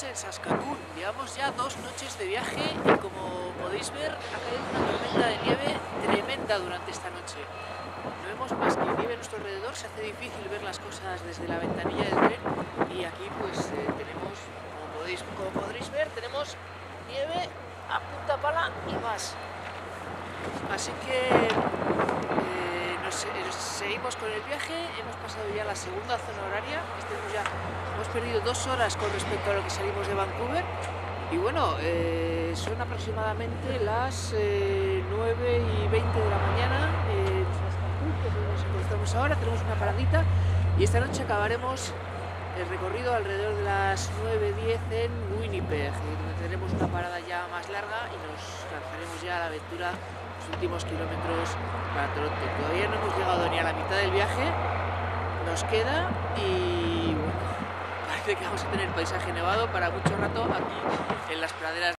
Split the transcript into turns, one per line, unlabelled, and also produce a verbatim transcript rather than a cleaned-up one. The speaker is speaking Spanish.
estamos en Saskatoon, llevamos ya dos noches de viaje y como podéis ver ha caído una tormenta de nieve tremenda durante esta noche. No vemos más que nieve a nuestro alrededor, se hace difícil ver las cosas desde la ventanilla del tren y aquí pues eh, tenemos, como podéis, como podréis ver, tenemos nieve a punta pala y más. Así que eh, nos, nos seguimos con el viaje, hemos pasado ya la segunda zona horaria, estamos ya, hemos perdido dos horas con respecto a lo que salimos de Vancouver y bueno, eh, son aproximadamente las eh, nueve y veinte de la mañana, eh, nos encontramos ahora, tenemos una paradita y esta noche acabaremos el recorrido alrededor de las nueve diez en Winnipeg, donde tendremos una parada ya más larga y nos lanzaremos ya a la aventura los últimos kilómetros para Toronto. Todavía no hemos llegado ni a la mitad del viaje, nos queda y bueno, parece que vamos a tener paisaje nevado para mucho rato aquí en las praderas.